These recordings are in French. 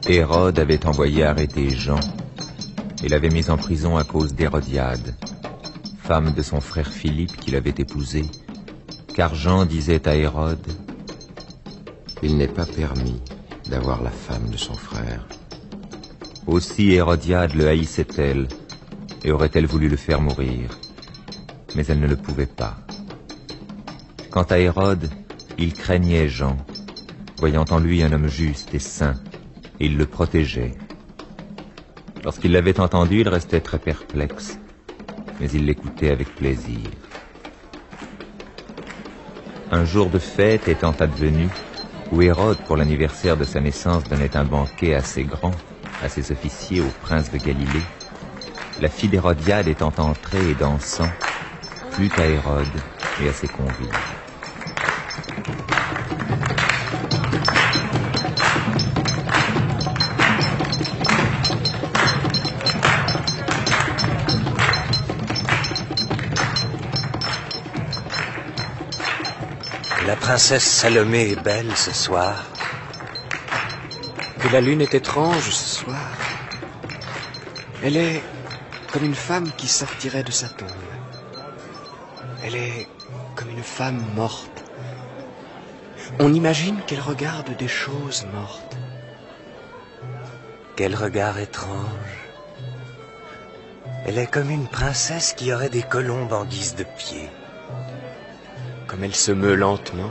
Hérode avait envoyé arrêter Jean et l'avait mis en prison à cause d'Hérodiade, femme de son frère Philippe qu'il avait épousé, car Jean disait à Hérode: il n'est pas permis d'avoir la femme de son frère. Aussi Hérodiade le haïssait-elle et aurait-elle voulu le faire mourir, mais elle ne le pouvait pas. Quant à Hérode, il craignait Jean, voyant en lui un homme juste et saint, et il le protégeait. Lorsqu'il l'avait entendu, il restait très perplexe, mais il l'écoutait avec plaisir. Un jour de fête étant advenu, où Hérode, pour l'anniversaire de sa naissance, donnait un banquet assez grand à ses officiers, aux princes de Galilée, la fille d'Hérodiade étant entrée et dansant, plut à Hérode et à ses convives. La princesse Salomé est belle ce soir. Que la lune est étrange ce soir. Elle est comme une femme qui sortirait de sa tombe. Elle est comme une femme morte. On imagine qu'elle regarde des choses mortes. Quel regard étrange. Elle est comme une princesse qui aurait des colombes en guise de pieds. Comme elle se meut lentement.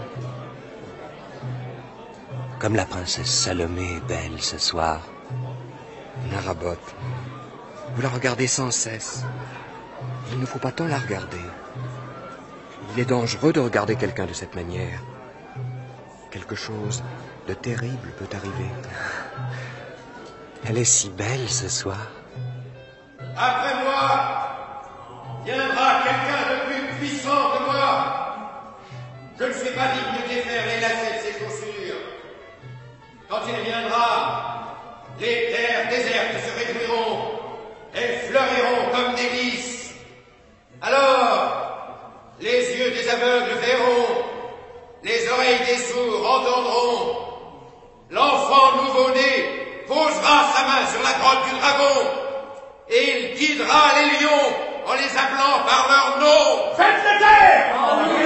Comme la princesse Salomé est belle ce soir. Naraboth, vous la regardez sans cesse. Il ne faut pas tant la regarder. Il est dangereux de regarder quelqu'un de cette manière. Quelque chose de terrible peut arriver. Elle est si belle ce soir. Après moi, viendra quelqu'un de plus puissant que moi. Je ne suis pas digne de défaire les lacets de ses chaussures. Quand il viendra, les terres désertes se réjouiront. Elles fleuriront comme des lys. Alors, les yeux des aveugles verront, les oreilles des sourds entendront. L'enfant nouveau-né posera sa main sur la grotte du dragon et il guidera les lions en les appelant par leur nom. Faites-le taire!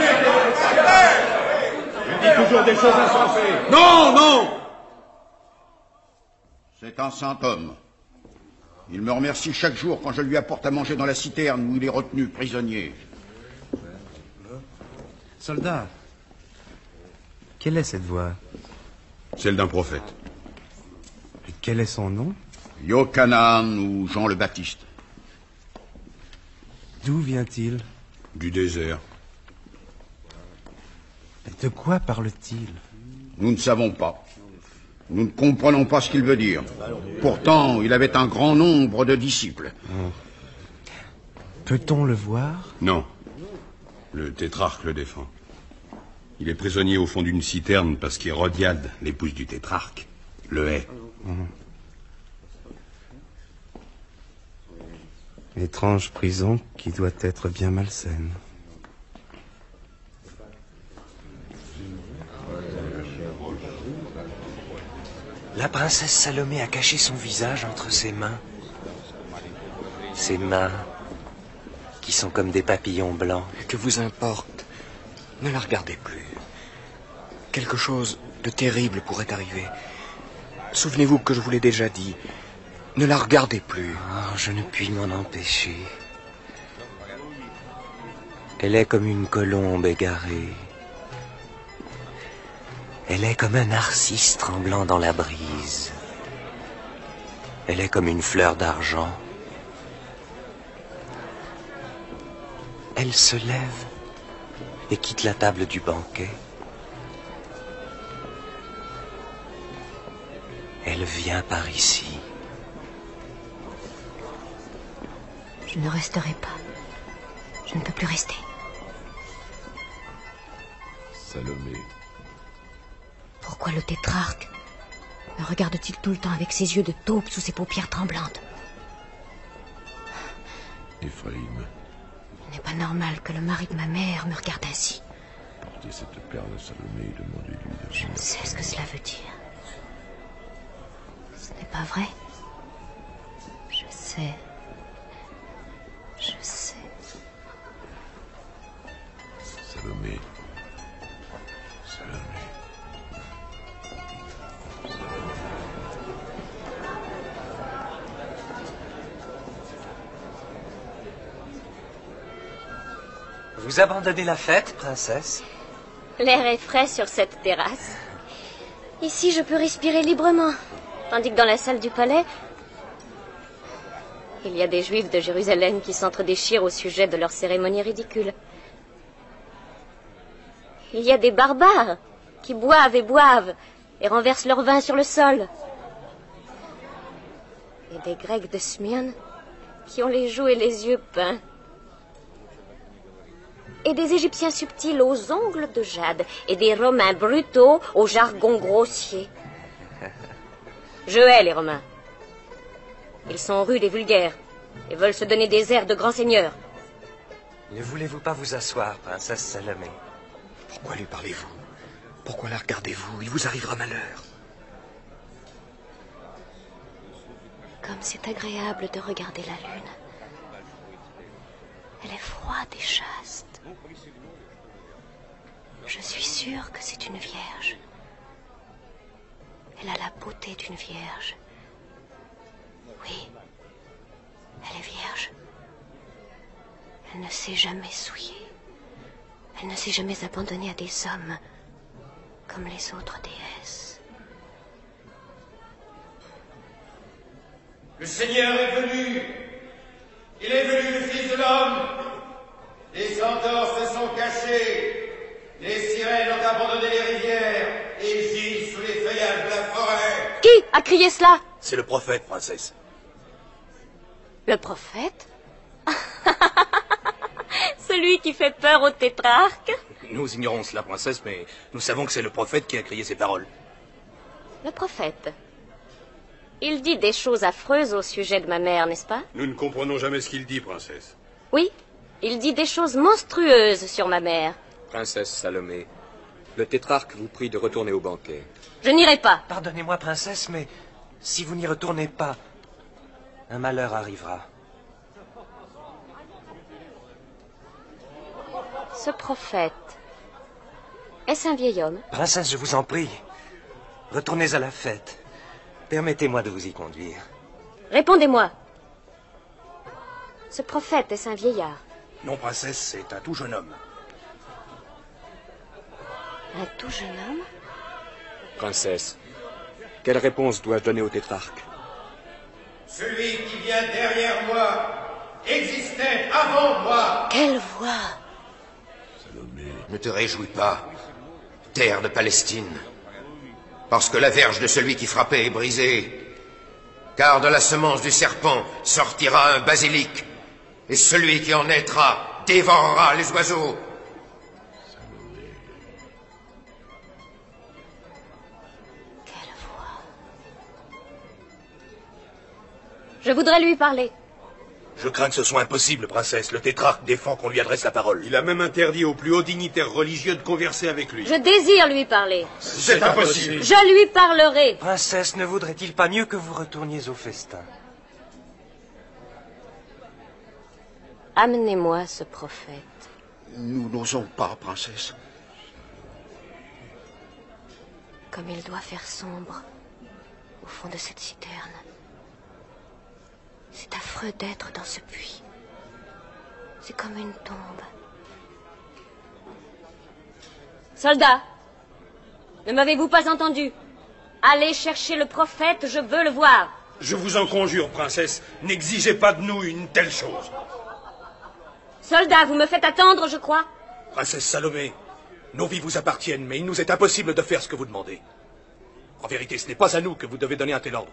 Il dit toujours des choses insensées. Non, non! C'est un saint homme. Il me remercie chaque jour quand je lui apporte à manger dans la citerne où il est retenu prisonnier. Soldat, quelle est cette voix? Celle d'un prophète. Et quel est son nom? Yochanan ou Jean le Baptiste. D'où vient-il? Du désert. Et de quoi parle-t-il? Nous ne savons pas. Nous ne comprenons pas ce qu'il veut dire. Pourtant, il avait un grand nombre de disciples. Peut-on le voir? Non. Le tétrarque le défend. Il est prisonnier au fond d'une citerne parce qu'Hérodiade, l'épouse du tétrarque, le hait. Étrange prison qui doit être bien malsaine. La princesse Salomé a caché son visage entre ses mains. Ses mains qui sont comme des papillons blancs. Que vous importe, ne la regardez plus. Quelque chose de terrible pourrait arriver. Souvenez-vous que je vous l'ai déjà dit. Ne la regardez plus. Oh, je ne puis m'en empêcher. Elle est comme une colombe égarée. Elle est comme un narcisse tremblant dans la brise. Elle est comme une fleur d'argent. Elle se lève et quitte la table du banquet. Elle vient par ici. Je ne resterai pas. Je ne peux plus rester. Salomé. Pourquoi le tétrarque me regarde-t-il tout le temps avec ses yeux de taupe sous ses paupières tremblantes? Éphraïm. Il n'est pas normal que le mari de ma mère me regarde ainsi. Portez cette perle à Salomé et demandez-lui de... Je ne sais ce que cela veut dire. Ce n'est pas vrai. Je sais. Je sais. Salomé. Salomé. Vous abandonnez la fête, princesse? L'air est frais sur cette terrasse. Ici, je peux respirer librement. Tandis que dans la salle du palais, il y a des Juifs de Jérusalem qui s'entre-déchirent au sujet de leurs cérémonies ridicules. Il y a des barbares qui boivent et renversent leur vin sur le sol. Et des Grecs de Smyrne qui ont les joues et les yeux peints. Et des Égyptiens subtils aux ongles de jade, et des Romains brutaux au jargon grossier. Je hais les Romains. Ils sont rudes et vulgaires, et veulent se donner des airs de grands seigneurs. Ne voulez-vous pas vous asseoir, princesse Salomé? Pourquoi lui parlez-vous? Pourquoi la regardez-vous? Il vous arrivera malheur. Comme c'est agréable de regarder la lune. Elle est froide et chaste. Je suis sûre que c'est une vierge. Elle a la beauté d'une vierge. Oui, elle est vierge. Elle ne s'est jamais souillée. Elle ne s'est jamais abandonnée à des hommes comme les autres déesses. Le Seigneur est venu. Il est venu, le Fils de l'homme. Les centaures se sont cachés. Les sirènes ont abandonné les rivières et gisent sous les feuillages de la forêt. Qui a crié cela? C'est le prophète, princesse. Le prophète? Celui qui fait peur au tétrarque? Nous ignorons cela, princesse, mais nous savons que c'est le prophète qui a crié ces paroles. Le prophète? Il dit des choses affreuses au sujet de ma mère, n'est-ce pas? Nous ne comprenons jamais ce qu'il dit, princesse. Oui, il dit des choses monstrueuses sur ma mère. Princesse Salomé, le tétrarque vous prie de retourner au banquet. Je n'irai pas. Pardonnez-moi, princesse, mais si vous n'y retournez pas, un malheur arrivera. Ce prophète, est-ce un vieil homme? Princesse, je vous en prie, retournez à la fête. Permettez-moi de vous y conduire. Répondez-moi. Ce prophète, est-ce un vieillard? Non, princesse, c'est un tout jeune homme. Un tout jeune homme? Princesse, quelle réponse dois-je donner au tétrarque? Celui qui vient derrière moi existait avant moi. Quelle voix! Salomé. Ne te réjouis pas, terre de Palestine, parce que la verge de celui qui frappait est brisée. Car de la semence du serpent sortira un basilic, et celui qui en naîtra dévorera les oiseaux. Je voudrais lui parler. Je crains que ce soit impossible, princesse. Le tétrarque défend qu'on lui adresse la parole. Il a même interdit aux plus hauts dignitaires religieux de converser avec lui. Je désire lui parler. C'est impossible. Je lui parlerai. Princesse, ne vaudrait-il pas mieux que vous retourniez au festin? Amenez-moi ce prophète. Nous n'osons pas, princesse. Comme il doit faire sombre au fond de cette citerne. C'est affreux d'être dans ce puits. C'est comme une tombe. Soldats, ne m'avez-vous pas entendu? Allez chercher le prophète, je veux le voir. Je vous en conjure, princesse, n'exigez pas de nous une telle chose. Soldats, vous me faites attendre, je crois. Princesse Salomé, nos vies vous appartiennent, mais il nous est impossible de faire ce que vous demandez. En vérité, ce n'est pas à nous que vous devez donner un tel ordre.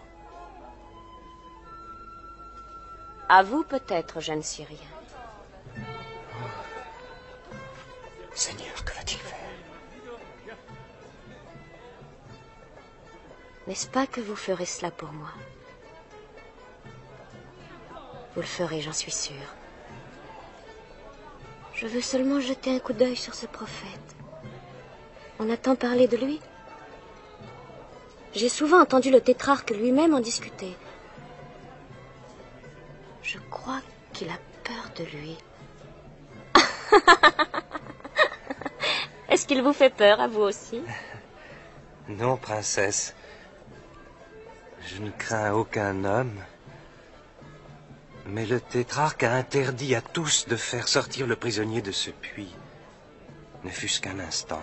À vous peut-être, jeune Syrien. Seigneur, que va-t-il faire? N'est-ce pas que vous ferez cela pour moi? Vous le ferez, j'en suis sûre. Je veux seulement jeter un coup d'œil sur ce prophète. On a tant parlé de lui. J'ai souvent entendu le tétrarque lui-même en discuter. Je crois qu'il a peur de lui. Est-ce qu'il vous fait peur, à vous aussi? Non, princesse. Je ne crains aucun homme. Mais le tétrarque a interdit à tous de faire sortir le prisonnier de ce puits. Ne fût-ce qu'un instant.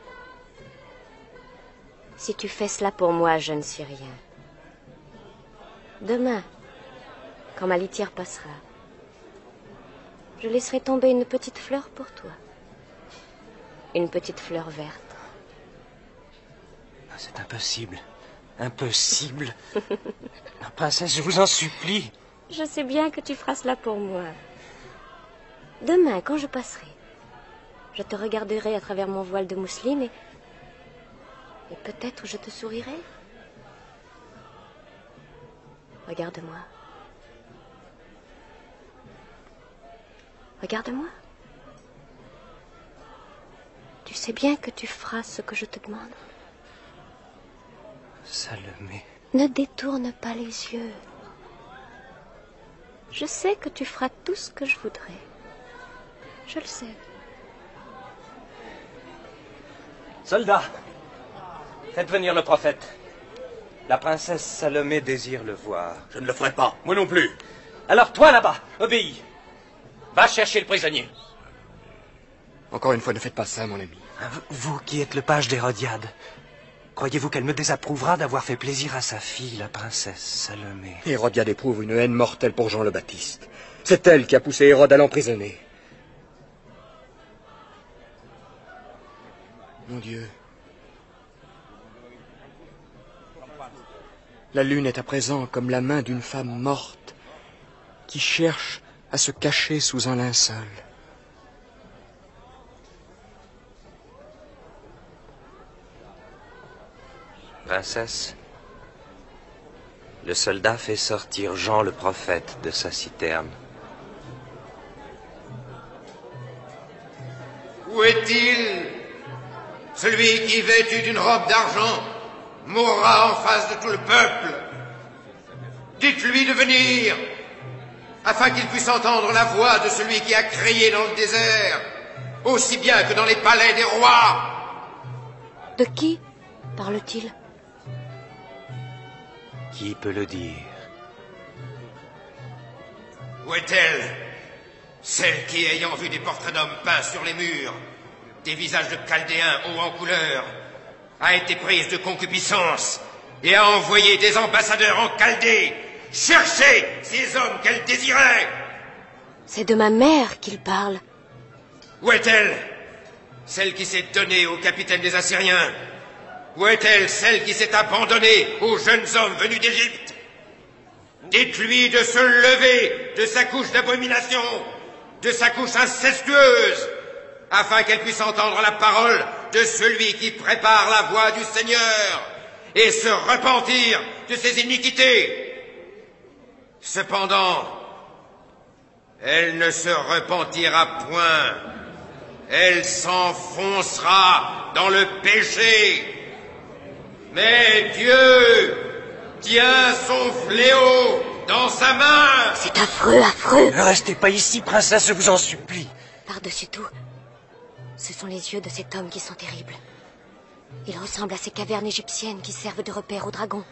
Si tu fais cela pour moi, je ne suis rien. Demain, quand ma litière passera, je laisserai tomber une petite fleur pour toi. Une petite fleur verte. C'est impossible. Impossible. Princesse, je vous en supplie. Je sais bien que tu feras cela pour moi. Demain, quand je passerai, je te regarderai à travers mon voile de mousseline et peut-être je te sourirai. Regarde-moi. Regarde-moi. Tu sais bien que tu feras ce que je te demande. Salomé. Ne détourne pas les yeux. Je sais que tu feras tout ce que je voudrais. Je le sais. Soldats, faites venir le prophète. La princesse Salomé désire le voir. Je ne le ferai pas. Moi non plus. Alors toi là-bas, obéis. Va chercher le prisonnier. Encore une fois, ne faites pas ça, mon ami. Vous qui êtes le page d'Hérodiade, croyez-vous qu'elle me désapprouvera d'avoir fait plaisir à sa fille, la princesse Salomé? Hérodiade éprouve une haine mortelle pour Jean le Baptiste. C'est elle qui a poussé Hérode à l'emprisonner. Mon Dieu. La lune est à présent comme la main d'une femme morte qui cherche à se cacher sous un linceul. Princesse, le soldat fait sortir Jean le prophète de sa citerne. Où est-il? Celui qui, vêtu d'une robe d'argent, mourra en face de tout le peuple. Dites-lui de venir, afin qu'il puisse entendre la voix de celui qui a crié dans le désert, aussi bien que dans les palais des rois. De qui parle-t-il? Qui peut le dire? Où est-elle? Celle qui, ayant vu des portraits d'hommes peints sur les murs, des visages de chaldéens hauts en couleur, a été prise de concupiscence et a envoyé des ambassadeurs en Chaldée chercher ces hommes qu'elle désirait. C'est de ma mère qu'il parle. Où est-elle? Celle qui s'est donnée au capitaine des Assyriens? Où est-elle, celle qui s'est abandonnée aux jeunes hommes venus d'Égypte? Dites-lui de se lever de sa couche d'abomination, de sa couche incestueuse, afin qu'elle puisse entendre la parole de celui qui prépare la voie du Seigneur et se repentir de ses iniquités. Cependant, elle ne se repentira point. Elle s'enfoncera dans le péché. Mais Dieu tient son fléau dans sa main. C'est affreux, affreux. Ne restez pas ici, princesse, je vous en supplie. Par-dessus tout, ce sont les yeux de cet homme qui sont terribles. Il ressemble à ces cavernes égyptiennes qui servent de repère aux dragons.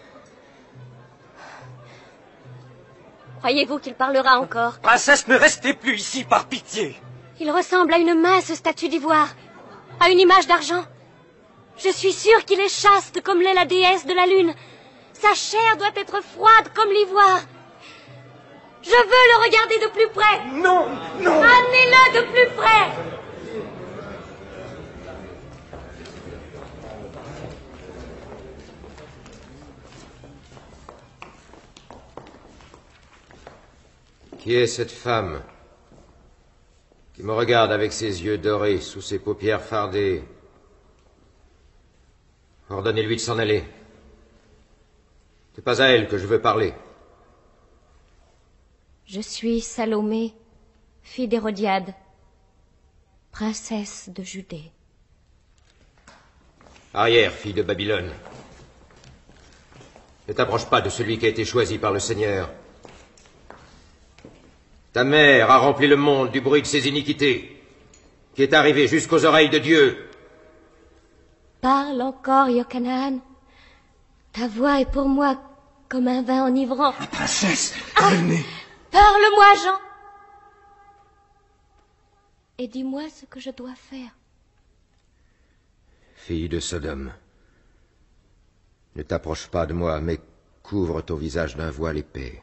Croyez-vous qu'il parlera encore? Princesse, ne restez plus ici, par pitié. Il ressemble à une mince statue d'ivoire, à une image d'argent. Je suis sûre qu'il est chaste comme l'est la déesse de la lune. Sa chair doit être froide comme l'ivoire. Je veux le regarder de plus près. Non, non. Amenez-le de plus près. Qui est cette femme qui me regarde avec ses yeux dorés sous ses paupières fardées? Ordonnez-lui de s'en aller. C'est pas à elle que je veux parler. Je suis Salomé, fille d'Hérodiade, princesse de Judée. Arrière, fille de Babylone. Ne t'approche pas de celui qui a été choisi par le Seigneur. Ta mère a rempli le monde du bruit de ses iniquités, qui est arrivé jusqu'aux oreilles de Dieu. Parle encore, Yochanan. Ta voix est pour moi comme un vin enivrant. La princesse, venez. Parle-moi, Jean. Et dis-moi ce que je dois faire. Fille de Sodome, ne t'approche pas de moi, mais couvre ton visage d'un voile épais.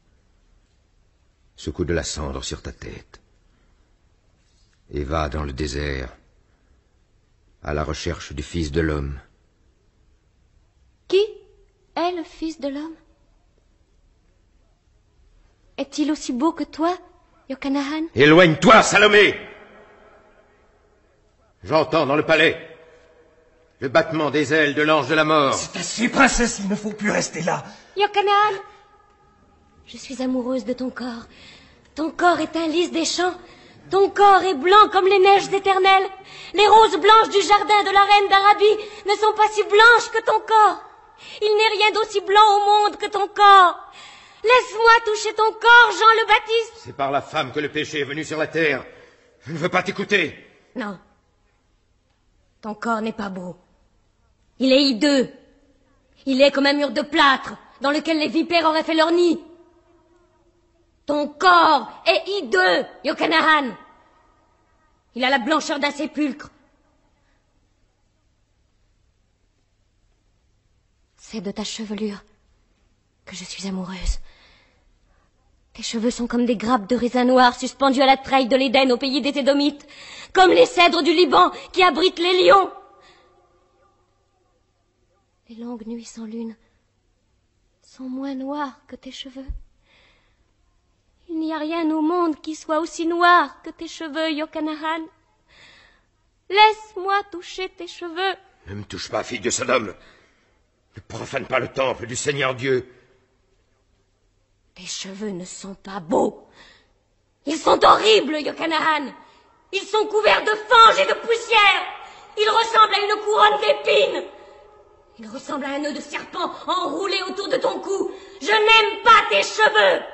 Secoue de la cendre sur ta tête. Et va dans le désert, à la recherche du Fils de l'homme. Qui est le Fils de l'homme? Est-il aussi beau que toi, Yochanan? Éloigne-toi, Salomé! J'entends dans le palais le battement des ailes de l'ange de la mort. C'est assez, princesse, il ne faut plus rester là. Yochanan, je suis amoureuse de ton corps. Ton corps est un lys des champs. Ton corps est blanc comme les neiges éternelles. Les roses blanches du jardin de la reine d'Arabie ne sont pas si blanches que ton corps. Il n'est rien d'aussi blanc au monde que ton corps. Laisse-moi toucher ton corps, Jean le Baptiste. C'est par la femme que le péché est venu sur la terre. Je ne veux pas t'écouter. Non. Ton corps n'est pas beau. Il est hideux. Il est comme un mur de plâtre dans lequel les vipères auraient fait leur nid. Ton corps est hideux, Yochanan. Il a la blancheur d'un sépulcre. C'est de ta chevelure que je suis amoureuse. Tes cheveux sont comme des grappes de raisin noir suspendues à la treille de l'Éden au pays des Édomites, comme les cèdres du Liban qui abritent les lions. Les longues nuits sans lune sont moins noires que tes cheveux. Il n'y a rien au monde qui soit aussi noir que tes cheveux, Yochanan. Laisse-moi toucher tes cheveux. Ne me touche pas, fille de Sodome. Ne profane pas le temple du Seigneur Dieu. Tes cheveux ne sont pas beaux. Ils sont horribles, Yochanan. Ils sont couverts de fange et de poussière. Ils ressemblent à une couronne d'épines. Ils ressemblent à un nœud de serpent enroulé autour de ton cou. Je n'aime pas tes cheveux.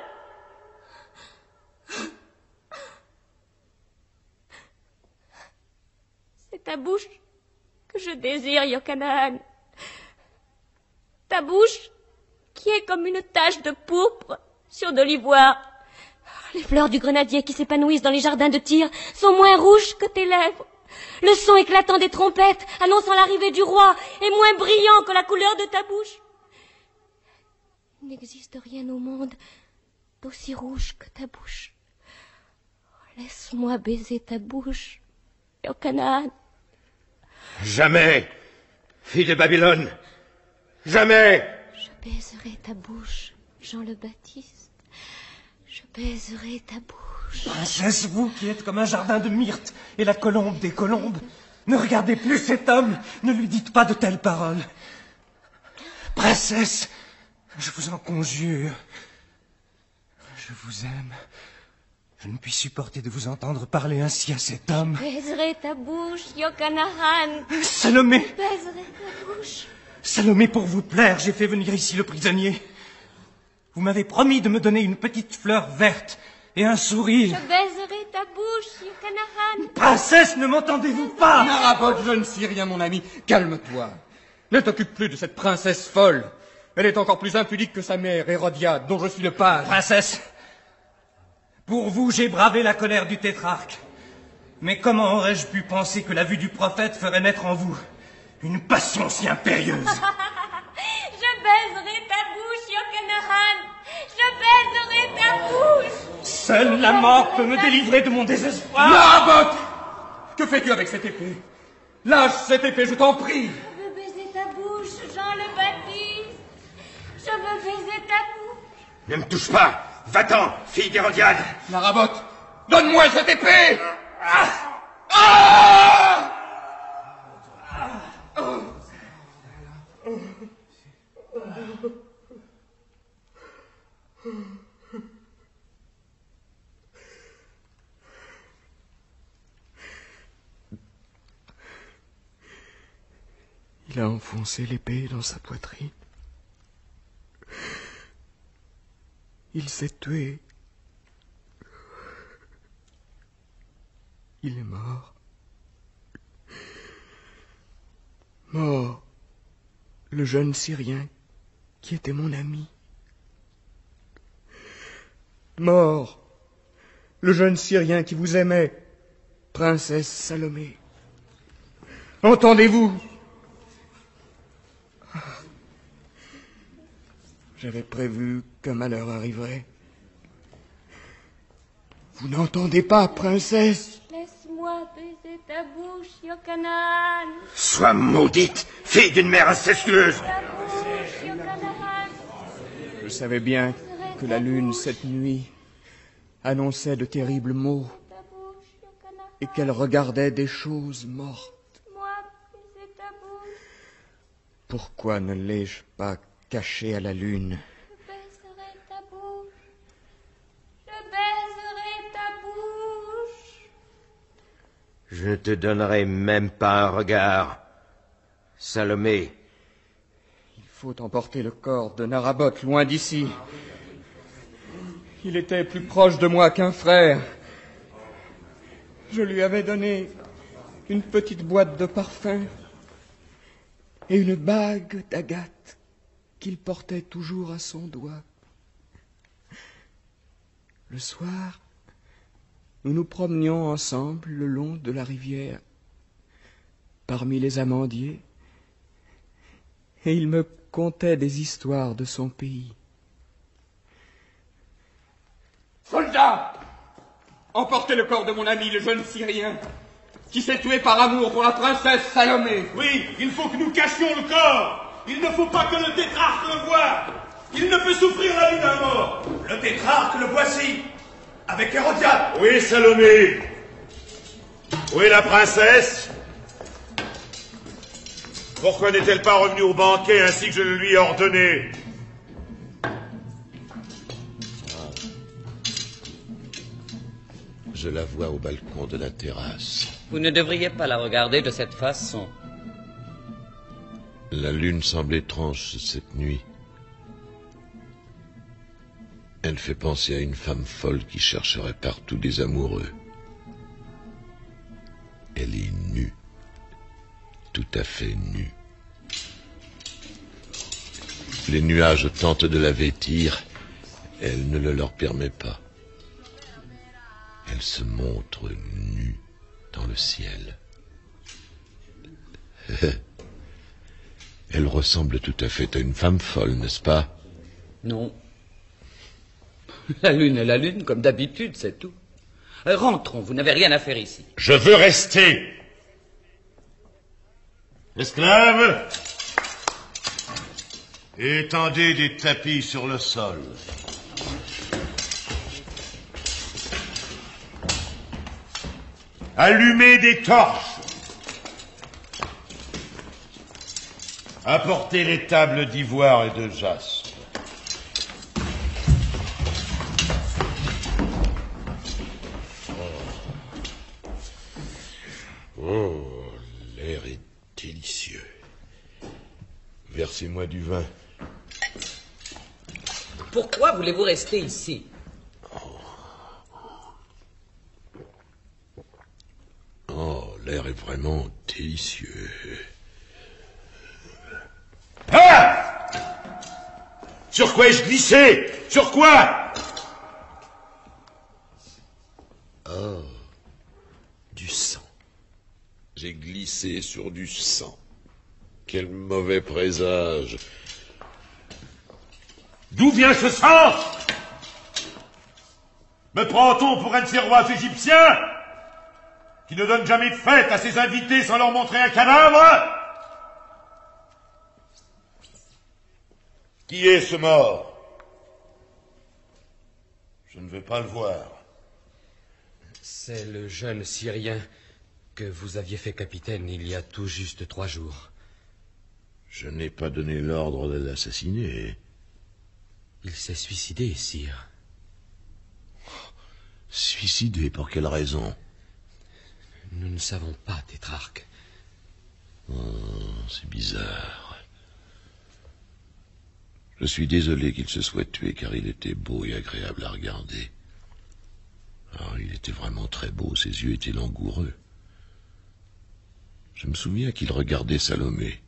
C'est ta bouche que je désire, Yochanan. Ta bouche qui est comme une tache de pourpre sur de l'ivoire. Les fleurs du grenadier qui s'épanouissent dans les jardins de Tyr sont moins rouges que tes lèvres. Le son éclatant des trompettes annonçant l'arrivée du roi est moins brillant que la couleur de ta bouche. Il n'existe rien au monde d'aussi rouge que ta bouche. Laisse-moi baiser ta bouche, Yochanan. Jamais, fille de Babylone. Jamais. Je baiserai ta bouche, Jean le Baptiste. Je baiserai ta bouche. Princesse, vous qui êtes comme un jardin de myrte et la colombe des colombes, ne regardez plus cet homme, ne lui dites pas de telles paroles. Princesse, je vous en conjure, je vous aime. Je ne puis supporter de vous entendre parler ainsi à cet homme. Je baiserai ta bouche, Yochanan. Salomé. Je baiserai ta bouche. Salomé, pour vous plaire, j'ai fait venir ici le prisonnier. Vous m'avez promis de me donner une petite fleur verte et un sourire. Je baiserai ta bouche, Yochanan. Princesse, ne m'entendez-vous pas? Narabot, je ne suis rien, mon ami. Calme-toi. Ne t'occupe plus de cette princesse folle. Elle est encore plus impudique que sa mère, Hérodiade, dont je suis le page. Princesse, pour vous, j'ai bravé la colère du tétrarque. Mais comment aurais-je pu penser que la vue du prophète ferait naître en vous une passion si impérieuse? Je baiserai ta bouche, Yochanan. Je baiserai ta bouche. Seule la mort peut me délivrer de mon désespoir. Narabot! Que fais-tu avec cette épée? Lâche cette épée, je t'en prie. Je veux baiser ta bouche, Jean le Baptiste. Je veux baiser ta bouche. Ne me touche pas. Va-t'en, fille d'Hérodiade. Narabot, donne-moi cette épée. Il a enfoncé l'épée dans sa poitrine. Il s'est tué. Il est mort. Mort, le jeune Syrien qui était mon ami. Mort, le jeune Syrien qui vous aimait, princesse Salomé. Entendez-vous? J'avais prévu qu'un malheur arriverait. Vous n'entendez pas, princesse? Laisse-moi baiser ta bouche, Yochanan. Sois maudite, fille d'une mère incestueuse. Ta bouche, Yochanan. Je savais bien que la lune, cette nuit, annonçait de terribles mots et qu'elle regardait des choses mortes. Moi, baiser ta bouche. Pourquoi ne l'ai-je pas caché à la lune? Je baiserai ta bouche. Je baiserai ta bouche. Je ne te donnerai même pas un regard. Salomé. Il faut emporter le corps de Naraboth loin d'ici. Il était plus proche de moi qu'un frère. Je lui avais donné une petite boîte de parfum et une bague d'agate qu'il portait toujours à son doigt. Le soir, nous nous promenions ensemble le long de la rivière, parmi les amandiers, et il me contait des histoires de son pays. Soldats, emportez le corps de mon ami, le jeune Syrien, qui s'est tué par amour pour la princesse Salomé. Oui, il faut que nous cachions le corps. Il ne faut pas que le tétrarque le voie. Il ne peut souffrir la vue d'un mort. Le tétrarque, le voici, avec Hérodiade. Oui, Salomé. Où est la princesse? Pourquoi n'est-elle pas revenue au banquet ainsi que je le lui ai ordonné? Je la vois au balcon de la terrasse. Vous ne devriez pas la regarder de cette façon. La lune semble étrange cette nuit. Elle fait penser à une femme folle qui chercherait partout des amoureux. Elle est nue. Tout à fait nue. Les nuages tentent de la vêtir. Elle ne le leur permet pas. Elle se montre nue dans le ciel. Elle ressemble tout à fait à une femme folle, n'est-ce pas? Non. La lune est la lune, comme d'habitude, c'est tout. Rentrons, vous n'avez rien à faire ici. Je veux rester. Esclaves, étendez des tapis sur le sol. Allumez des torches. Apportez les tables d'ivoire et de jaspe. Oh, l'air est délicieux. Versez-moi du vin. Pourquoi voulez-vous rester ici? Oh, l'air est vraiment délicieux. Ah! Sur quoi ai-je glissé? Sur quoi? Oh, du sang. J'ai glissé sur du sang. Quel mauvais présage. D'où vient ce sang? Me prend-on pour un de ces rois égyptiens qui ne donne jamais de fête à ses invités sans leur montrer un cadavre? Qui est ce mort? Je ne veux pas le voir. C'est le jeune Syrien que vous aviez fait capitaine il y a tout juste 3 jours. Je n'ai pas donné l'ordre de l'assassiner. Il s'est suicidé, sire. Suicidé, pour quelle raison? Nous ne savons pas, tétrarque. Oh, c'est bizarre. Je suis désolé qu'il se soit tué, car il était beau et agréable à regarder. Ah, il était vraiment très beau, ses yeux étaient langoureux. Je me souviens qu'il regardait Salomé.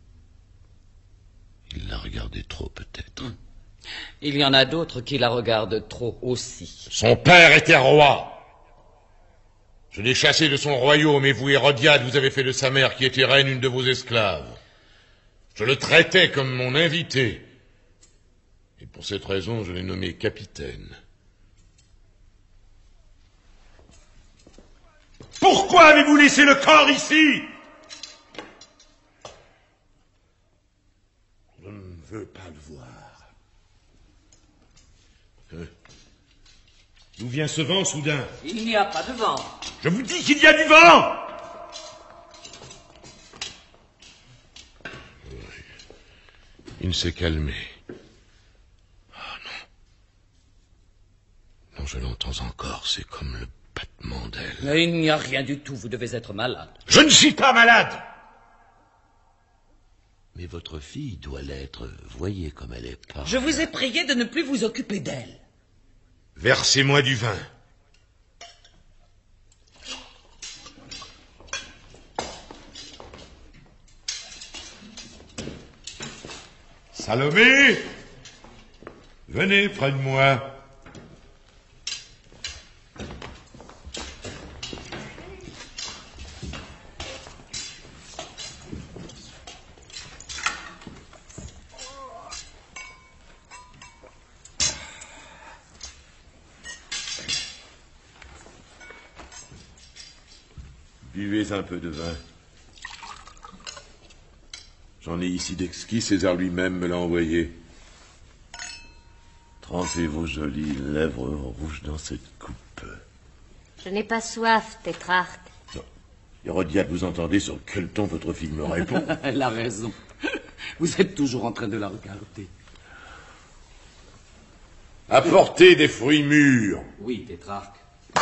Il la regardait trop, peut-être. Il y en a d'autres qui la regardent trop aussi. Son père était roi. Je l'ai chassé de son royaume, et vous, Hérodiade, vous avez fait de sa mère, qui était reine, une de vos esclaves. Je le traitais comme mon invité. Et pour cette raison, je l'ai nommé capitaine. Pourquoi avez-vous laissé le corps ici? Je ne veux pas le voir. D'où vient ce vent soudain? Il n'y a pas de vent. Je vous dis qu'il y a du vent! Il s'est calmé. Ah non. Non, je l'entends encore, c'est comme le battement d'ailes. Mais il n'y a rien du tout, vous devez être malade. Je ne suis pas malade! Mais votre fille doit l'être. Voyez comme elle est pas. Je vous ai prié de ne plus vous occuper d'elle. Versez-moi du vin. Salomé, venez près de moi. Buvez un peu de vin. J'en ai ici d'exquis, César lui-même me l'a envoyé. Trempez vos jolies lèvres rouges dans cette coupe. Je n'ai pas soif, Tétrarque. Hérodiade, vous entendez sur quel ton votre fille me répond? Elle a raison. Vous êtes toujours en train de la regarder. Apportez des fruits mûrs. Oui, Tétrarque.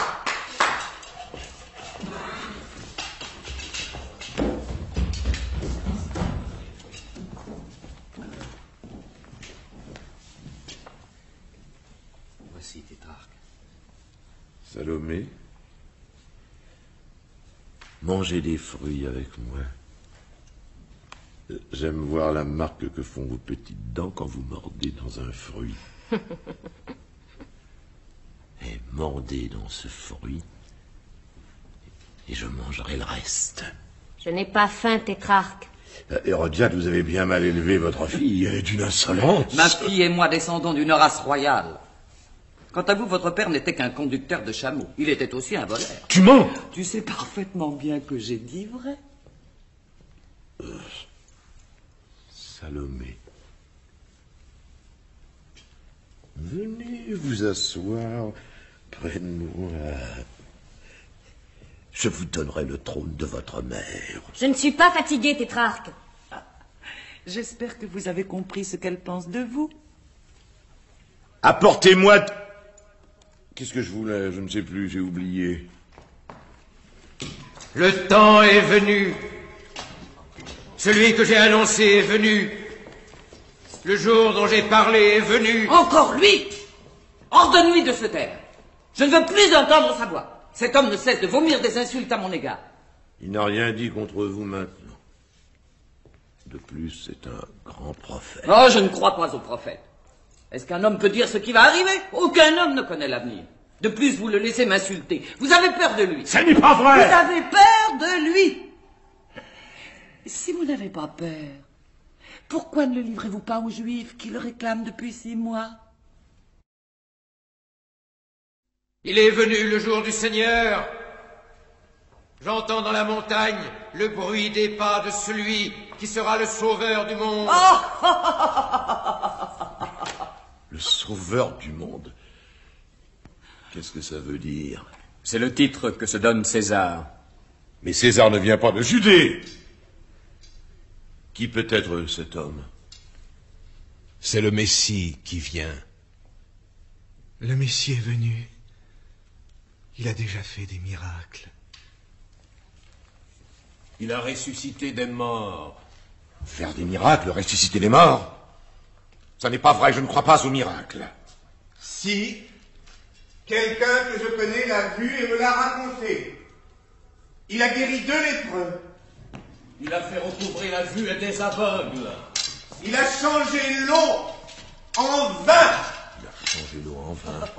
Voici, Tétrarque. Salomé, mangez des fruits avec moi. J'aime voir la marque que font vos petites dents quand vous mordez dans un fruit. Et mordez dans ce fruit, et je mangerai le reste. Je n'ai pas faim, Tétrarque. Hérodiade, vous avez bien mal élevé votre fille, elle est d'une insolence. Ma fille et moi descendons d'une race royale. Quant à vous, votre père n'était qu'un conducteur de chameaux. Il était aussi un voleur. Tu mens! Tu sais parfaitement bien que j'ai dit vrai. Salomé, venez vous asseoir près de moi. Je vous donnerai le trône de votre mère. Je ne suis pas fatiguée, Tétrarque. J'espère que vous avez compris ce qu'elle pense de vous. Apportez-moi... Qu'est-ce que je voulais? Je ne sais plus, j'ai oublié. Le temps est venu. Celui que j'ai annoncé est venu. Le jour dont j'ai parlé est venu. Encore lui! Ordonne-lui de se taire. Je ne veux plus entendre sa voix. Cet homme ne cesse de vomir des insultes à mon égard. Il n'a rien dit contre vous maintenant. De plus, c'est un grand prophète. Oh, je ne crois pas au prophète. Est-ce qu'un homme peut dire ce qui va arriver? Aucun homme ne connaît l'avenir. De plus, vous le laissez m'insulter. Vous avez peur de lui. Ce n'est pas vrai! Vous avez peur de lui. Si vous n'avez pas peur, pourquoi ne le livrez-vous pas aux Juifs qui le réclament depuis 6 mois? Il est venu le jour du Seigneur. J'entends dans la montagne le bruit des pas de celui qui sera le sauveur du monde. Le sauveur du monde. Qu'est-ce que ça veut dire? C'est le titre que se donne César. Mais César ne vient pas de Judée. Qui peut être cet homme? C'est le Messie qui vient. Le Messie est venu. Il a déjà fait des miracles. Il a ressuscité des morts. Faire des miracles, ressusciter les morts? Ça n'est pas vrai, je ne crois pas au miracle. Si, quelqu'un que je connais l'a vu et me l'a raconté. Il a guéri 2 lépreux. Il a fait recouvrer la vue à des aveugles. Il a changé l'eau en vin. Il a changé l'eau en vin.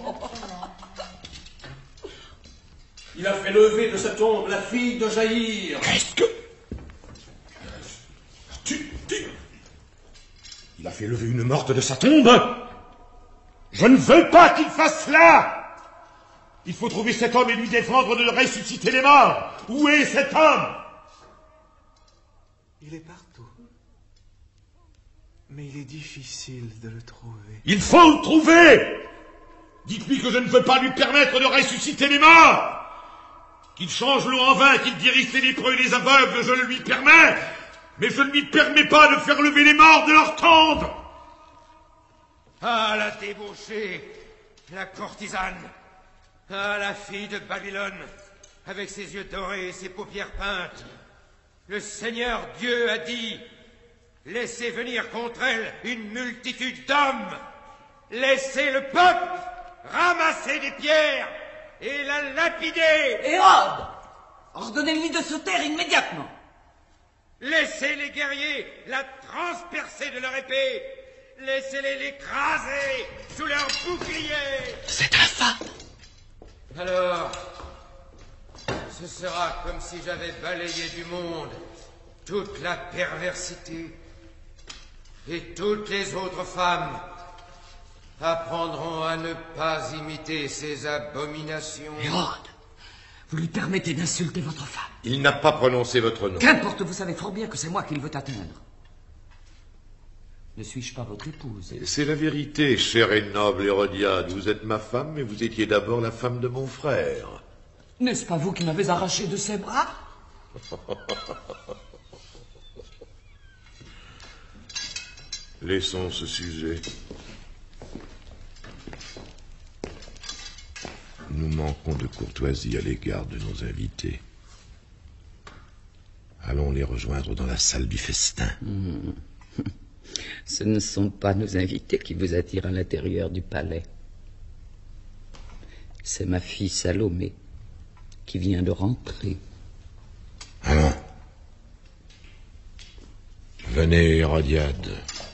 Il a fait lever de sa tombe la fille de Jaïr. Qu'est-ce que... Il a fait lever une morte de sa tombe. Je ne veux pas qu'il fasse cela. Il faut trouver cet homme et lui défendre de ressusciter les morts. Où est cet homme? Il est partout. Mais il est difficile de le trouver. Il faut le trouver. Dites-lui que je ne veux pas lui permettre de ressusciter les morts. Qu'il change l'eau en vin, qu'il dirige les lépreux et les aveugles, je le lui permets. Mais je ne lui permets pas de faire lever les morts de leur tombe. Ah, la débauchée, la courtisane. Ah, la fille de Babylone, avec ses yeux dorés et ses paupières peintes. Le Seigneur Dieu a dit, laissez venir contre elle une multitude d'hommes. Laissez le peuple ramasser des pierres et la lapider. Hérode, ordonnez-lui de se taire immédiatement. Laissez les guerriers la transpercer de leur épée. Laissez-les l'écraser sous leur bouclier. C'est infâme. Alors, ce sera comme si j'avais balayé du monde toute la perversité. Et toutes les autres femmes apprendront à ne pas imiter ces abominations. Hérode, vous lui permettez d'insulter votre femme. Il n'a pas prononcé votre nom. Qu'importe, vous savez fort bien que c'est moi qu'il veut atteindre. Ne suis-je pas votre épouse? C'est la vérité, chère et noble Hérodiade. Vous êtes ma femme, mais vous étiez d'abord la femme de mon frère. N'est-ce pas vous qui m'avez arraché de ses bras? Laissons ce sujet. Nous manquons de courtoisie à l'égard de nos invités. Allons les rejoindre dans la salle du festin. Ce ne sont pas nos invités qui vous attirent à l'intérieur du palais. C'est ma fille Salomé qui vient de rentrer. Allons. Venez, Hérodiade.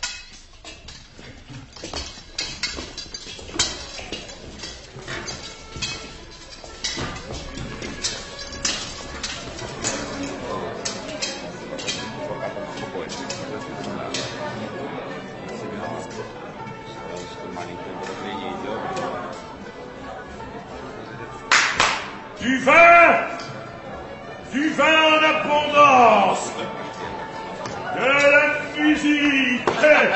Du vin en abondance, de la musique.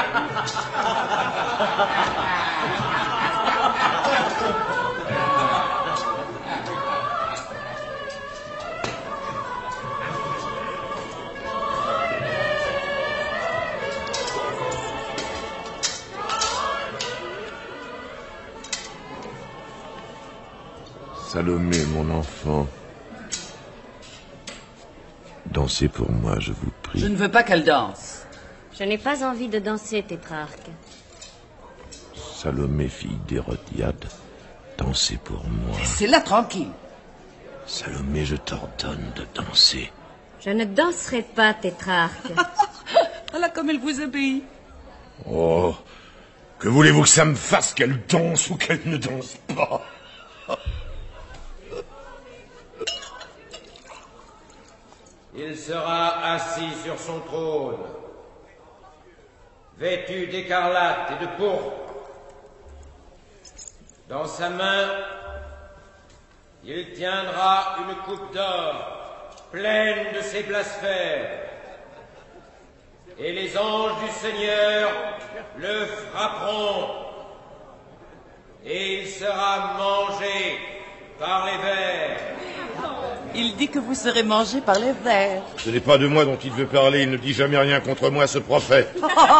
Salomé, mon enfant. Dansez pour moi, je vous prie. Je ne veux pas qu'elle danse. Je n'ai pas envie de danser, Tétrarque. Salomé, fille d'Hérodiade, dansez pour moi. Laissez-la tranquille. Salomé, je t'ordonne de danser. Je ne danserai pas, Tétrarque. Voilà comme elle vous obéit. Oh, que voulez-vous que ça me fasse, qu'elle danse ou qu'elle ne danse pas? Il sera assis sur son trône, vêtu d'écarlate et de pourpre. Dans sa main, il tiendra une coupe d'or pleine de ses blasphèmes. Et les anges du Seigneur le frapperont. Et il sera mangé par les vers. Il dit que vous serez mangé par les vers. Ce n'est pas de moi dont il veut parler, il ne dit jamais rien contre moi, ce prophète.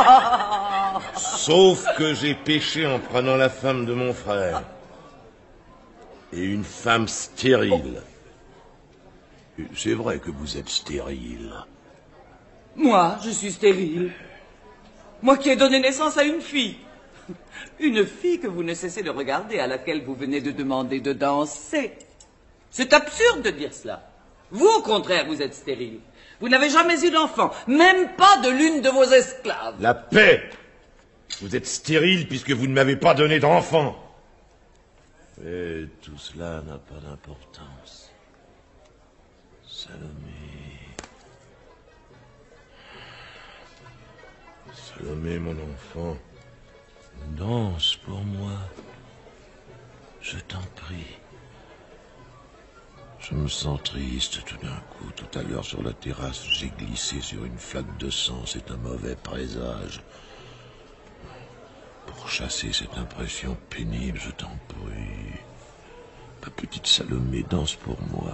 Sauf que j'ai péché en prenant la femme de mon frère. Et une femme stérile. C'est vrai que vous êtes stérile. Moi, je suis stérile. Moi qui ai donné naissance à une fille. Une fille que vous ne cessez de regarder, à laquelle vous venez de demander de danser. C'est absurde de dire cela. Vous, au contraire, vous êtes stérile. Vous n'avez jamais eu d'enfant, même pas de l'une de vos esclaves. La paix! Vous êtes stérile puisque vous ne m'avez pas donné d'enfant. Et tout cela n'a pas d'importance. Salomé. Salomé, mon enfant. Danse pour moi. Je t'en prie. Je me sens triste tout d'un coup. Tout à l'heure sur la terrasse, j'ai glissé sur une flaque de sang. C'est un mauvais présage. Pour chasser cette impression pénible, je t'en prie. Ma petite Salomé, danse pour moi.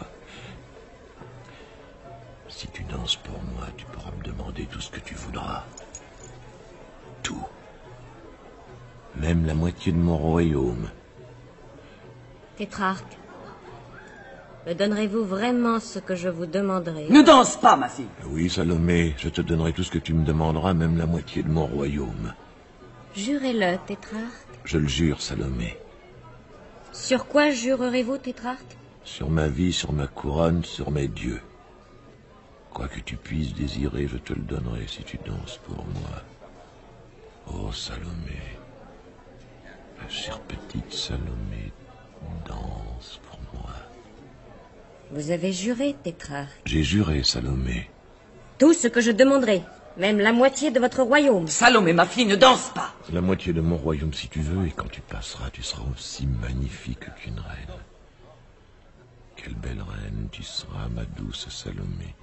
Si tu danses pour moi, tu pourras me demander tout ce que tu voudras. Tout. Même la moitié de mon royaume. Tétrarque, me donnerez-vous vraiment ce que je vous demanderai? Ne danse pas, ma fille. Oui, Salomé, je te donnerai tout ce que tu me demanderas, même la moitié de mon royaume. Jurez-le, Tétrarque. Je le jure, Salomé. Sur quoi jurerez-vous, Tétrarque? Sur ma vie, sur ma couronne, sur mes dieux. Quoi que tu puisses désirer, je te le donnerai si tu danses pour moi. Oh, Salomé. Ma chère petite Salomé, danse pour moi. Vous avez juré, Tétrarque. J'ai juré, Salomé. Tout ce que je demanderai, même la moitié de votre royaume. Salomé, ma fille, ne danse pas. La moitié de mon royaume si tu veux, et quand tu passeras, tu seras aussi magnifique qu'une reine. Quelle belle reine tu seras, ma douce Salomé.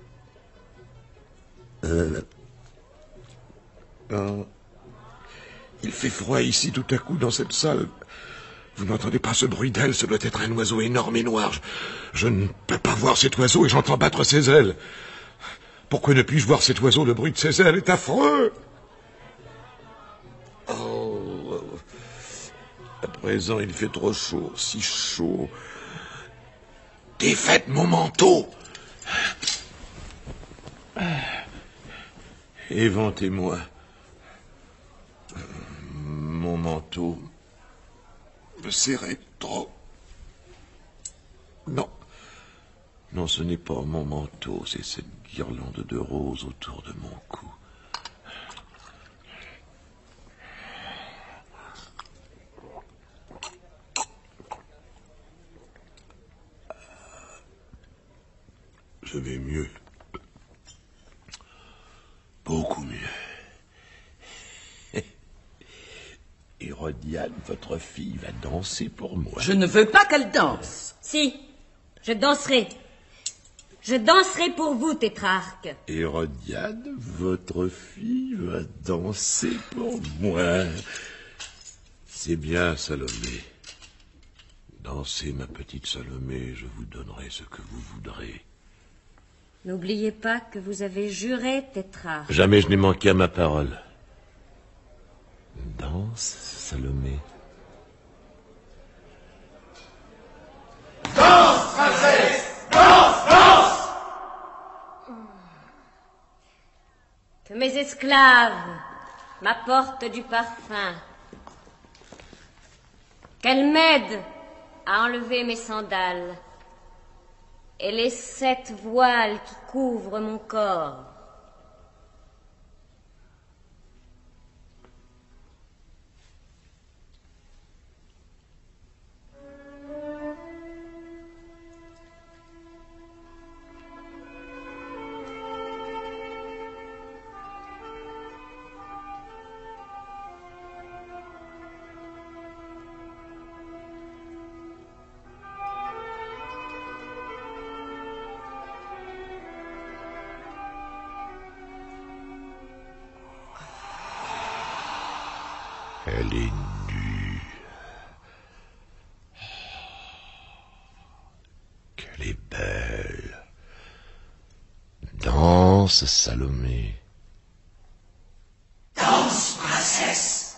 Il fait froid ici tout à coup dans cette salle. Vous n'entendez pas ce bruit d'aile? Ce doit être un oiseau énorme et noir. Je ne peux pas voir cet oiseau et j'entends battre ses ailes. Pourquoi ne puis-je voir cet oiseau? Le bruit de ses ailes est affreux. Oh, à présent il fait trop chaud, si chaud. Défaites mon manteau. Éventez-moi. Mon manteau me serrait trop. Non. Non, ce n'est pas mon manteau, c'est cette guirlande de roses autour de mon cou. Je vais mieux. Beaucoup mieux. Hérodiade, votre fille va danser pour moi. Je ne veux pas qu'elle danse. Si, je danserai. Je danserai pour vous, Tétrarque. Hérodiade, votre fille va danser pour moi. C'est bien, Salomé. Dansez, ma petite Salomé, je vous donnerai ce que vous voudrez. N'oubliez pas que vous avez juré, Tétrarque. Jamais je n'ai manqué à ma parole. Danse, Salomé. Danse, princesse! Danse, danse! Que mes esclaves m'apportent du parfum. Qu'elles m'aident à enlever mes sandales et les 7 voiles qui couvrent mon corps. Elle est nue. Qu'elle est belle. Danse, Salomé. Danse, princesse!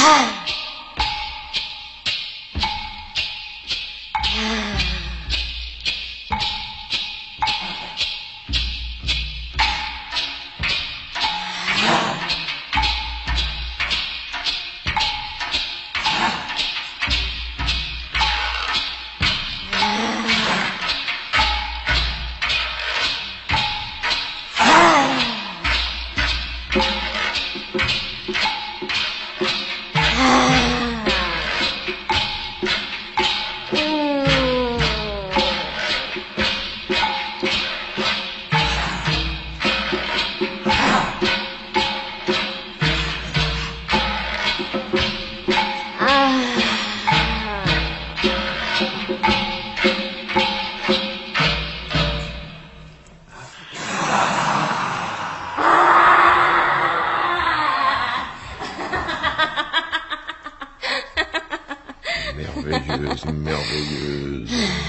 Merveilleuse, merveilleuse.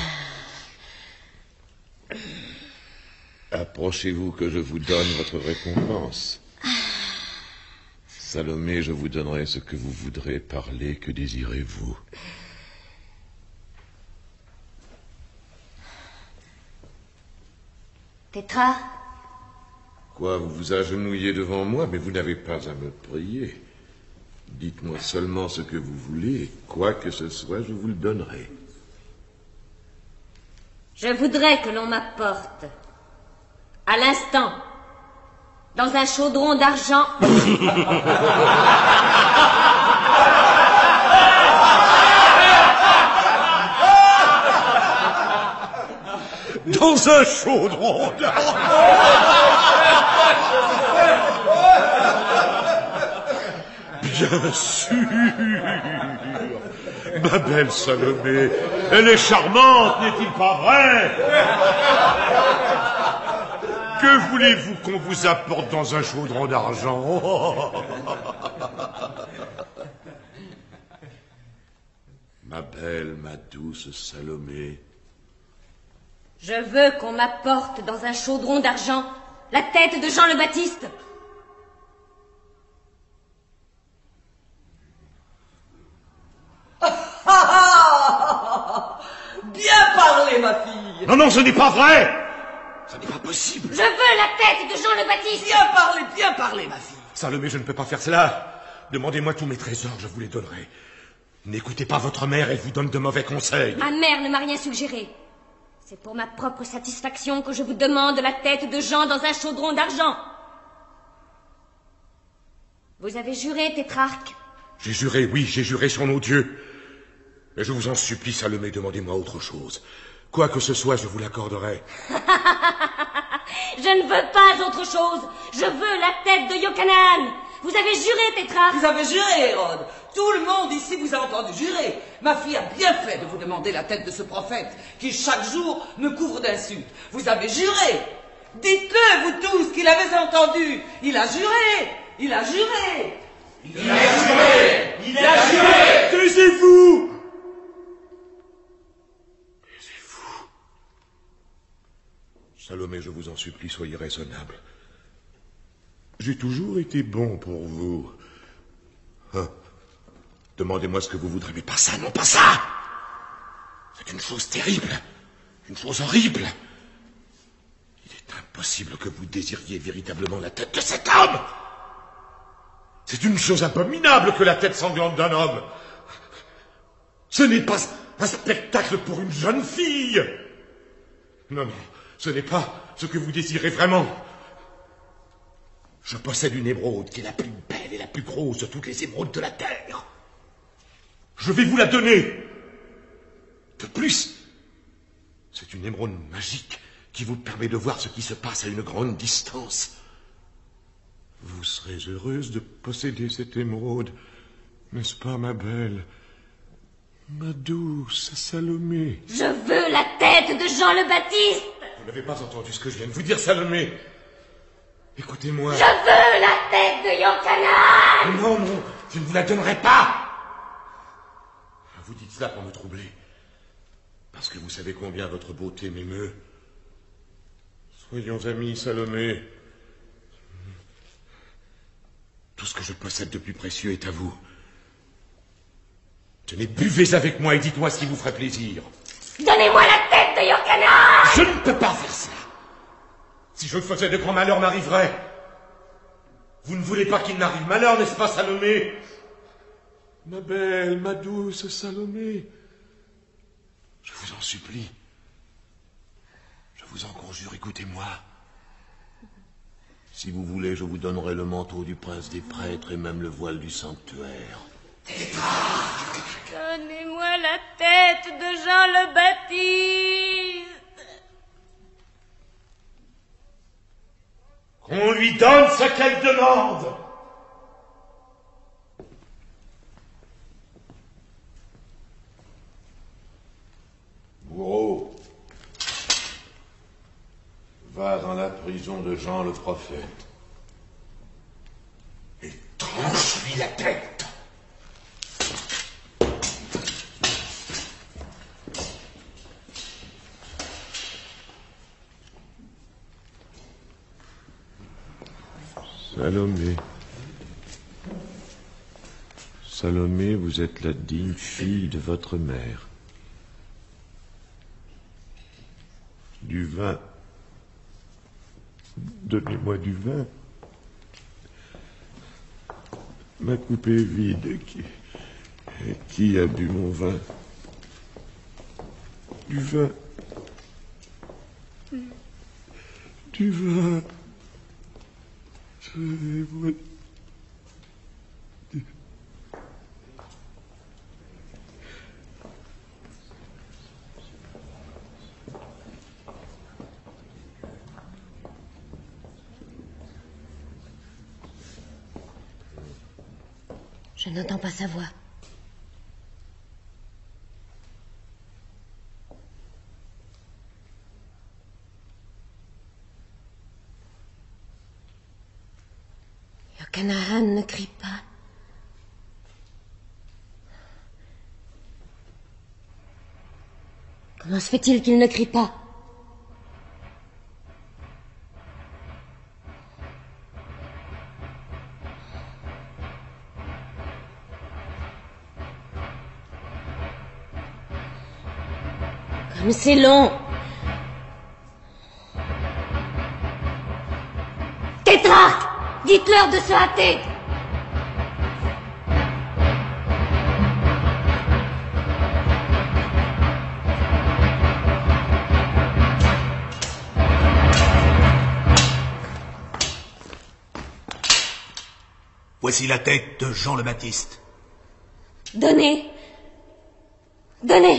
Approchez-vous que je vous donne votre récompense. Salomé, je vous donnerai ce que vous voudrez parler. Que désirez-vous? Tétra? Quoi, vous vous agenouillez devant moi, mais vous n'avez pas à me prier. Dites-moi seulement ce que vous voulez, et quoi que ce soit, je vous le donnerai. Je voudrais que l'on m'apporte, à l'instant, dans un chaudron d'argent... Dans un chaudron d'argent. Bien sûr. Ma belle Salomé, elle est charmante, n'est-il pas vrai? Que voulez-vous qu'on vous apporte dans un chaudron d'argent? Ma belle, ma douce Salomé. Je veux qu'on m'apporte dans un chaudron d'argent la tête de Jean le Baptiste. Bien parlé, ma fille. Non, non, ce n'est pas vrai. Ce n'est pas possible. Je veux la tête de Jean le Baptiste. Bien parlé, ma fille. Salomé, je ne peux pas faire cela. Demandez-moi tous mes trésors, je vous les donnerai. N'écoutez pas votre mère, elle vous donne de mauvais conseils. Ma mère ne m'a rien suggéré. C'est pour ma propre satisfaction que je vous demande la tête de Jean dans un chaudron d'argent. Vous avez juré, Tétrarque? J'ai juré, oui, j'ai juré sur nos dieux. Et je vous en supplie, Salomé, demandez-moi autre chose. Quoi que ce soit, je vous l'accorderai. Je ne veux pas autre chose. Je veux la tête de Yochanan. Vous avez juré, Tétrarque. Vous avez juré, Hérode. Tout le monde ici vous a entendu jurer. Ma fille a bien fait de vous demander la tête de ce prophète qui, chaque jour, me couvre d'insultes. Vous avez juré. Dites-le, vous tous, qu'il avait entendu. Il a juré. Il a juré. Il a juré. Il a juré. Taisez-vous. Taisez-vous. Salomé, je vous en supplie, soyez raisonnable. J'ai toujours été bon pour vous. Hein? Demandez-moi ce que vous voudrez, mais pas ça, non pas ça. C'est une chose terrible, une chose horrible. Il est impossible que vous désiriez véritablement la tête de cet homme. C'est une chose abominable que la tête sanglante d'un homme. Ce n'est pas un spectacle pour une jeune fille. Non, non, ce n'est pas ce que vous désirez vraiment. Je possède une émeraude qui est la plus belle et la plus grosse de toutes les émeraudes de la terre. Je vais vous la donner. De plus, c'est une émeraude magique qui vous permet de voir ce qui se passe à une grande distance. Vous serez heureuse de posséder cette émeraude, n'est-ce pas, ma belle? Ma douce Salomé. Je veux la tête de Jean le Baptiste. Vous n'avez pas entendu ce que je viens de vous dire, Salomé? Écoutez-moi. Je veux la tête de Yochanan. Non, non, je ne vous la donnerai pas. Vous dites cela pour me troubler. Parce que vous savez combien votre beauté m'émeut. Soyons amis, Salomé. Tout ce que je possède de plus précieux est à vous. Tenez, buvez avec moi et dites-moi ce qui vous ferait plaisir. Donnez-moi la tête de Yocana! Je ne peux pas faire ça. Si je le faisais, de grands malheurs m'arriveraient. Vous ne voulez pas qu'il n'arrive malheur, n'est-ce pas, Salomé? Ma belle, ma douce Salomé, je vous en supplie. Je vous en conjure, écoutez-moi. Si vous voulez, je vous donnerai le manteau du prince des prêtres et même le voile du sanctuaire. Donnez-moi la tête de Jean le Baptiste. Qu'on lui donne ce qu'elle demande. Bourreau, va dans la prison de Jean le prophète. Et tranche-lui la tête. Salomé. Salomé, vous êtes la digne fille de votre mère. Du vin. Donnez-moi du vin. Ma coupe est vide. Qui a bu mon vin? Du vin. Du vin. Donnez-moi. Je n'entends pas sa voix. Yocanahan ne crie pas. Comment se fait-il qu'il ne crie pas? Comme c'est long. Tétrarque, dites-leur de se hâter. Voici la tête de Jean le Baptiste. Donnez. Donnez.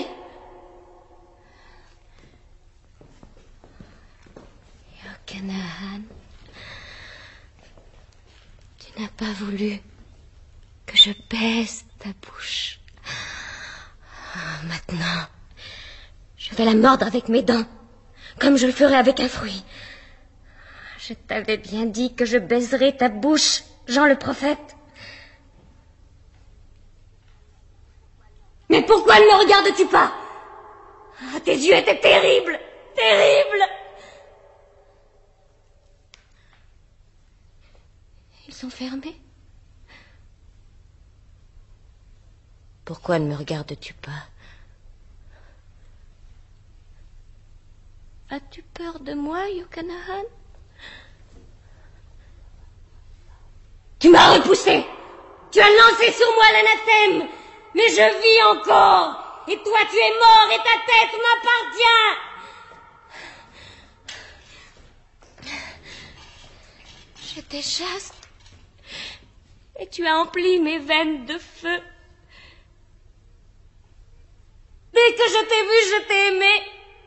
Yocanahan, tu n'as pas voulu que je baise ta bouche. Maintenant, je vais la mordre avec mes dents, comme je le ferais avec un fruit. Je t'avais bien dit que je baiserais ta bouche, Jean le prophète. Mais pourquoi ne me regardes-tu pas? Tes yeux étaient terribles, terribles. Ils sont fermés. Pourquoi ne me regardes-tu pas? As-tu peur de moi, Yocanahan? Tu m'as repoussé. Tu as lancé sur moi l'anathème. Mais je vis encore. Et toi, tu es mort et ta tête m'appartient. J'étais chaste. Et tu as empli mes veines de feu. Dès que je t'ai vu, je t'ai aimé.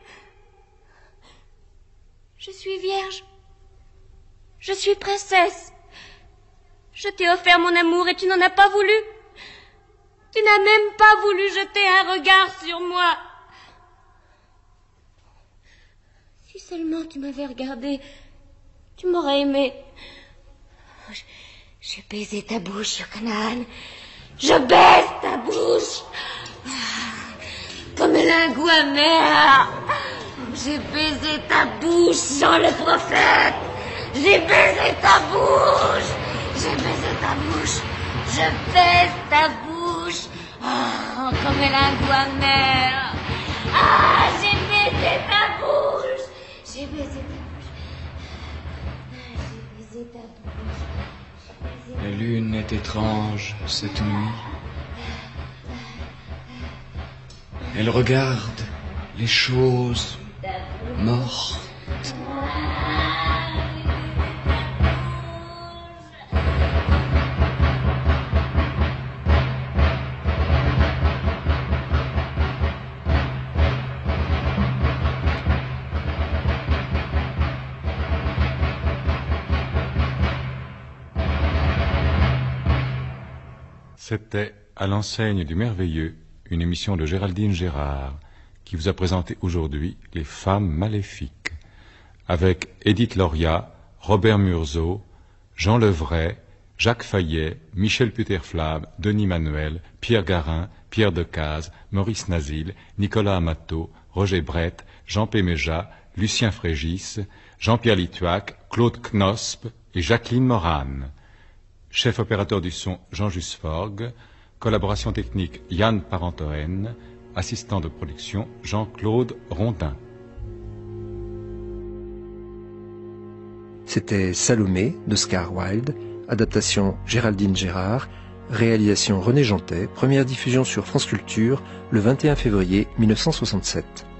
Je suis vierge. Je suis princesse. Je t'ai offert mon amour et tu n'en as pas voulu. Tu n'as même pas voulu jeter un regard sur moi. Si seulement tu m'avais regardé, tu m'aurais aimé. J'ai baisé ta bouche, Yocanahan. Je baise ta bouche. Comme lingot amer. J'ai baisé ta bouche, Jean le prophète. J'ai baisé ta bouche. J'ai baisé ta bouche. Je baise ta bouche. Ah, comme elle a un goût amer. Ah, j'ai baisé ta bouche. J'ai baisé ta bouche. J'ai baisé ta bouche. La lune est étrange cette nuit. Elle regarde les choses mortes. C'était À l'enseigne du merveilleux, une émission de Géraldine Gérard, qui vous a présenté aujourd'hui Les femmes maléfiques, avec Édith Loria, Robert Murzeau, Jean Levray, Jacques Fayet, Michel Puterflamme, Denis Manuel, Pierre Garin, Pierre Decazes, Maurice Nazil, Nicolas Amato, Roger Brett, Jean Péméja, Lucien Frégis, Jean-Pierre Lituac, Claude Knosp et Jacqueline Morane. Chef opérateur du son Jean Jusforgue, collaboration technique Yann Parentoen, assistant de production Jean-Claude Rondin. C'était Salomé d'Oscar Wilde, adaptation Géraldine Gérard, réalisation René Jantet, première diffusion sur France Culture le 21 février 1967.